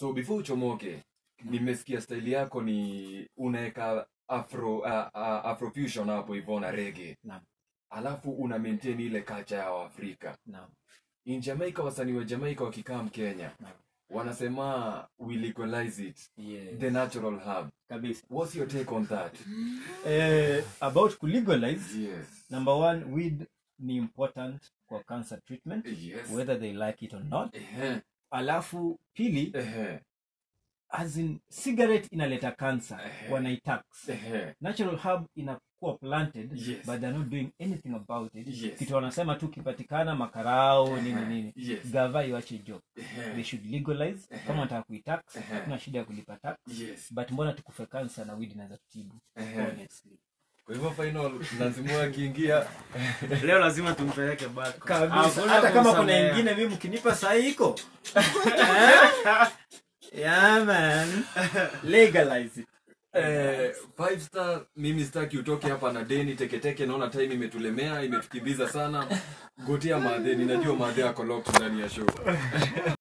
So before uchomoke, nimesikia style yako ni unaeka Afrofusion hapo hivyo na reggae. Naam. Alafu una maintain ile culture ya Afrika. Naam. In Jamaica, wasanii wa Jamaica wakikaa Kenya, wanasema we legalize it. Yes. The natural herb. Kabisa. What's your take on that? About legalize, Yes. number one, weed ni important for cancer treatment, Yes. whether they like it or not. Ehe. Alafu pili, Ehe. as in cigarette inaleta cancer, wanaitax. Ehe. Natural herb inakuwa planted, Yes. but they're not doing anything about it. Yes. Kitu wanasema tu kipatikana makarao nini. Yes. Gava iwache job. Ehe. They should legalize. Kama wanataka kuitax, kuna shida ya kulipa tax. Yes. But mbona tukufe cancer na weed inaweza kutibu? Honestly. Kwa hivyo final lazima akiingia Leo lazima tumpeleke back. Kabisa. Hata kama kuna wengine mimi mkinipa saa iko. Yeah man. Legalize it. 5 star mimi sitaki utoke hapa na deni teketeke, naona time imetulemea, imetukimbiza sana. Gotea madhe, ninajua madhe yako locked ndani ya show.